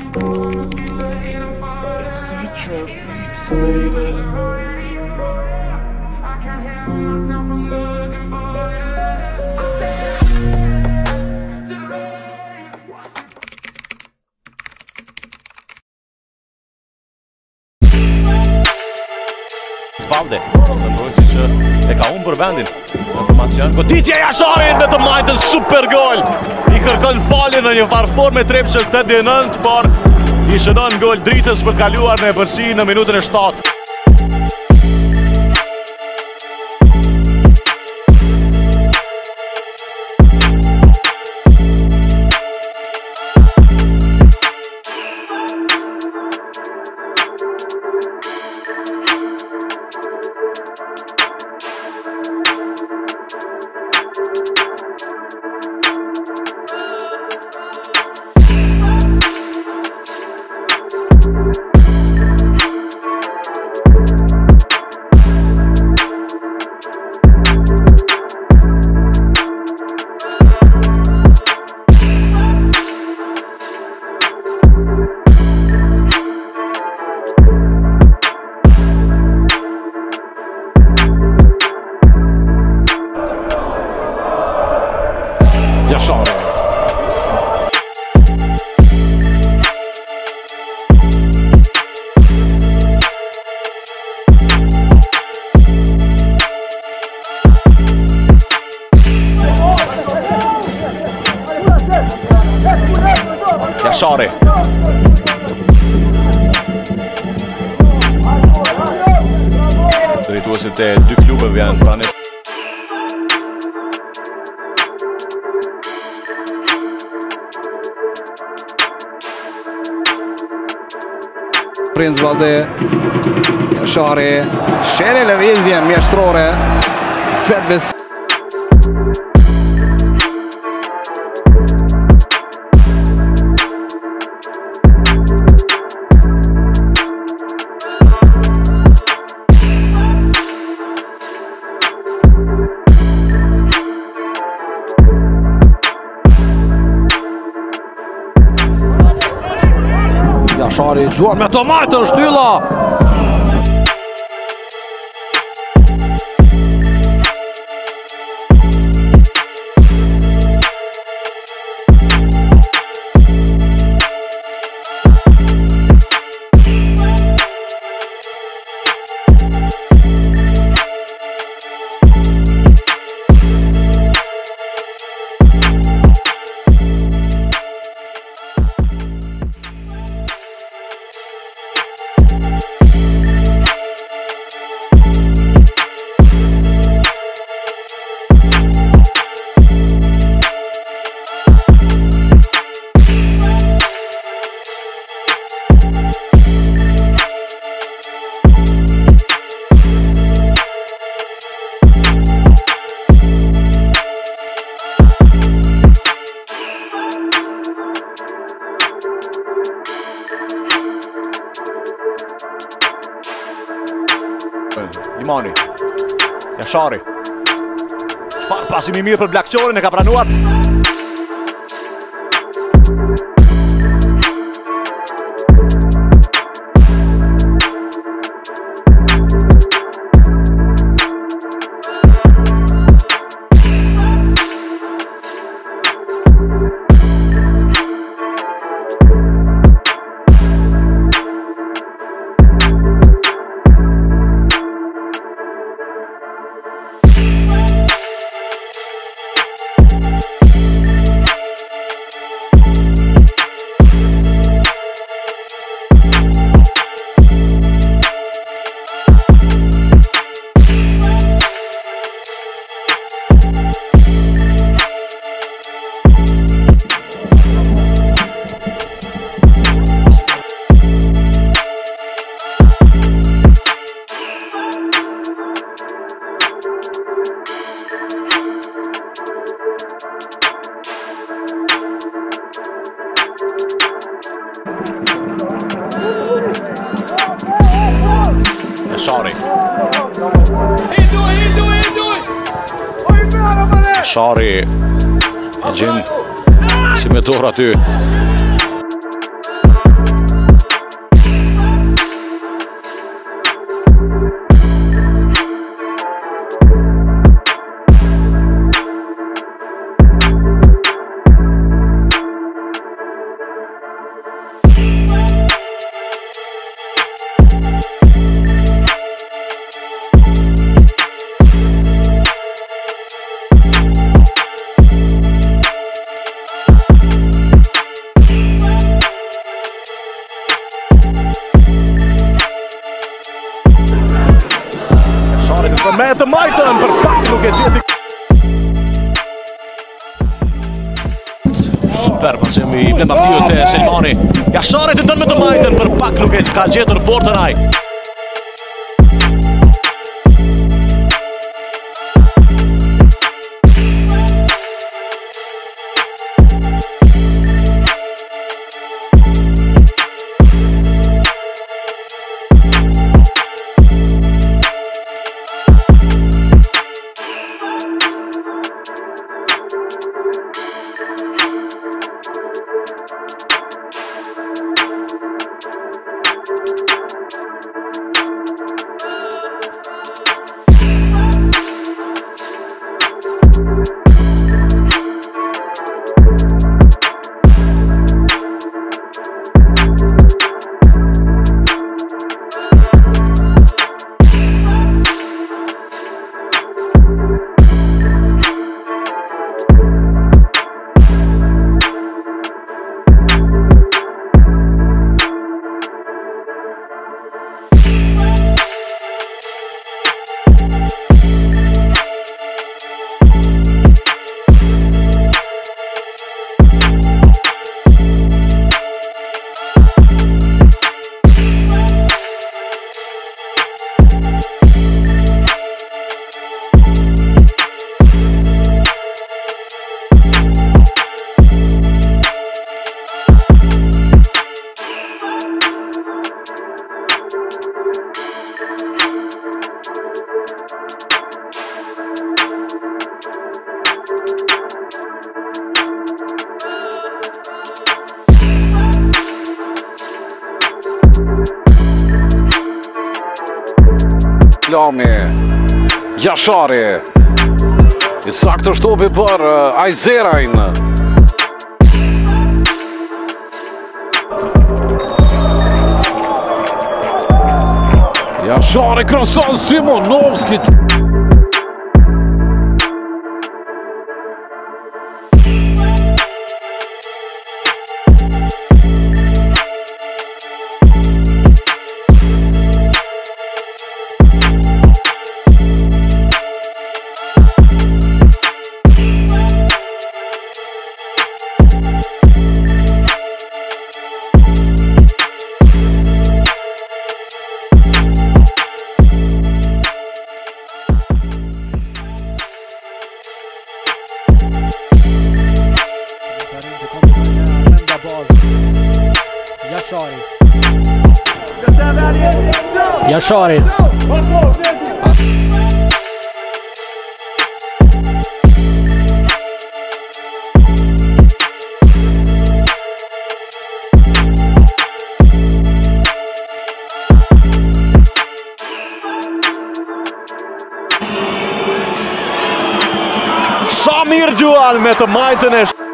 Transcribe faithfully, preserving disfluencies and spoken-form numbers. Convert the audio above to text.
Spalde, Mendojsi që e ka unë për vendin. Informacion, goditje Jasharit me të majtën, super gol! I kërkon falje në një farë forme trepçës tetëdhjetë e nëntë, por i shënon gol Dritës për të kaluar në përsi në minutën e shtatë. Jashari. Jashari. Drejtuesit e dy klubeve janë pranë. Prinz Valde, Jashari, shene lëvizjen mjeshtrore, Fedves. Jashari gjuar me të majtën, shtylla! Limani, Jashari. Pasim i mirë për Blakqorin, e ka pranuar. Jashari. Jashari e gjen si me dorë aty. i blen partiut e Selmani. Jashari të ndën me të majtën, për pak nuk e ka gjetur portën ai. Lami Jashari i saktë shtopi për uh, Ajzerajn. Jashari kroson Simonovski. Jashari. Jashari. Sa mirë Gjuan me të majtën e